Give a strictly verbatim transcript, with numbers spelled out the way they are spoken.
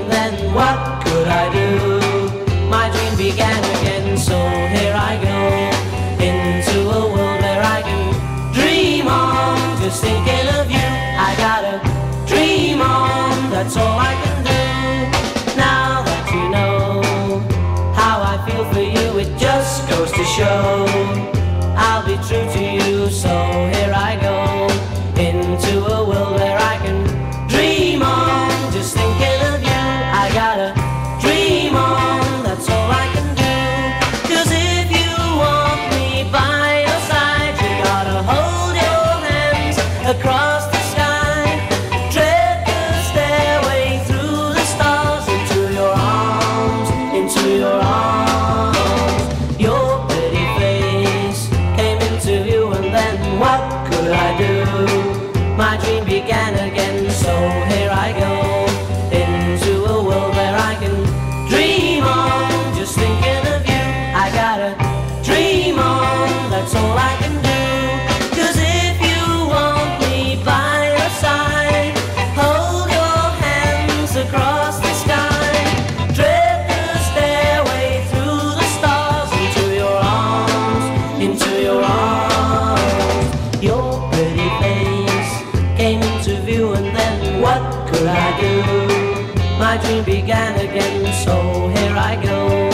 and then what could I do? My dream began again, so here I go, into a world where I can dream on, just thinking of you. I gotta dream on, that's all I can do. Now that you know how I feel for you, it just goes to show I'll be true to you. So here I go, into a world where I can dream on, just thinking of you. I gotta dream on, that's all I can do. 'Cause if you want me by your side, you gotta hold your hands across the sky, tread the stairway through the stars, into your arms, into your arms. Your pretty face came into view, and then what could I do? My dream began again, so here I go, into a world where I can dream on, just thinking of you. I gotta dream on, that's all I can do. 'Cause if you want me by your side, hold your hands across the sky, tread the stairway through the stars, into your arms, into your arms. Your pretty face came into view, and then what could I do? My dream began again, so here I go,